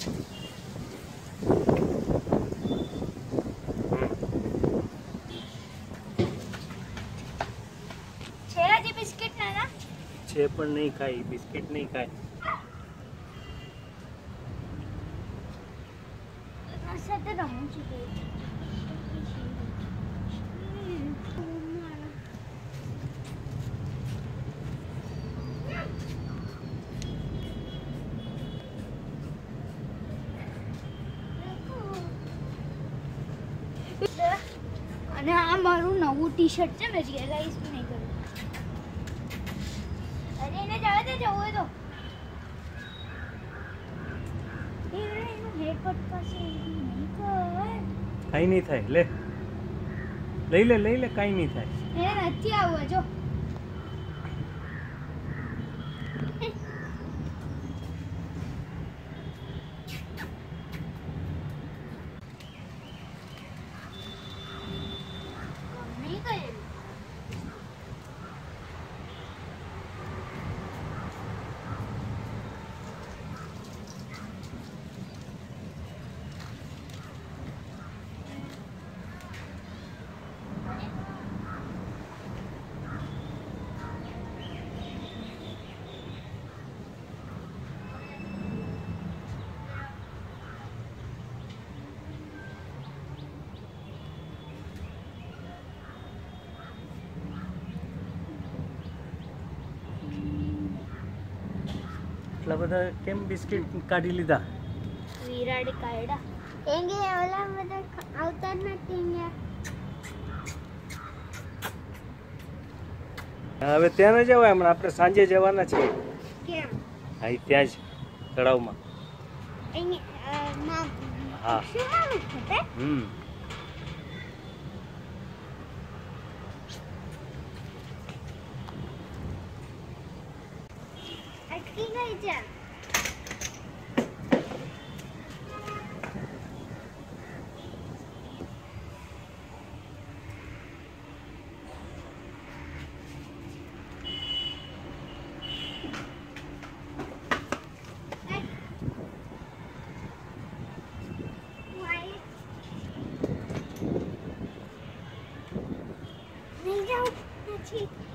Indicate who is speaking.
Speaker 1: છેરાજી biscuit ના
Speaker 2: છે પણ નહીં ખાય, બિસ્કિટ નહીં ખાય.
Speaker 1: સાથે રમું છું. અને આ મારું નવું ટી-શર્ટ છે, મેં રિયલાઇઝ નહીં કર્યું. અરે એને જવા દે, જવું હોય તો એનું હેડ કટ પાસે નહીં કર.
Speaker 2: કાંઈ નહીં થાય, લે લઈ લે કાંઈ નહીં થાય.
Speaker 1: એને નથી આવવા જો. નહીં કરેલું.
Speaker 2: એટલા બધા કેમ બિસ્કિટ કાઢી લીધા?
Speaker 1: વિરાડી કાયડા એંગે ઓલા બધા આવતા જ નથી અહીંયા.
Speaker 2: હવે ત્યાં ન જવાય, હમણાં આપણે સાંજે જવાના છીએ.
Speaker 1: કેમ?
Speaker 2: હા, ત્યાં જ તળાવમાં. હા.
Speaker 1: અટકી ગઈ છે. નહીં જાઉં પછી